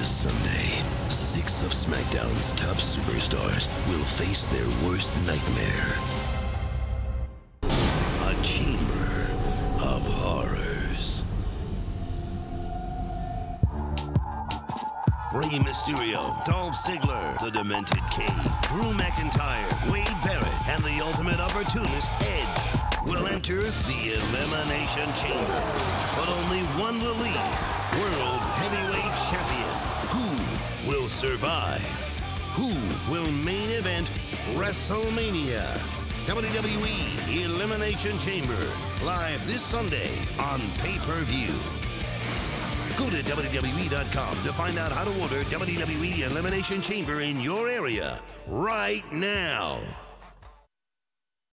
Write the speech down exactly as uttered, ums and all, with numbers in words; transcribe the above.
This Sunday, six of SmackDown's top superstars will face their worst nightmare. A chamber of horrors. Rey Mysterio, Dolph Ziggler, The Demented Cave, Drew McIntyre, Wade Barrett, and the Ultimate Opportunist, Edge, will enter the Elimination Chamber. But only one will leave, World Heavyweight Champion. Who will survive? Who will main event WrestleMania? W W E Elimination Chamber, live this Sunday on pay-per-view. Go to W W E dot com to find out how to order W W E Elimination Chamber in your area right now.